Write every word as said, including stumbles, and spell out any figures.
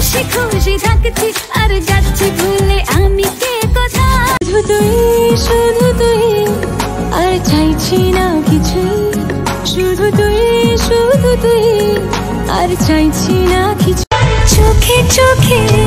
খুশি খুশি থাকছি আর যাচ্ছি ভুলে আমি কে কথা। শুধু তুই শুধু তুই আর চাইছি না কিছু, শুধু তুই শুধু তুই আর চাইছি না কিছু। চোখে চোখে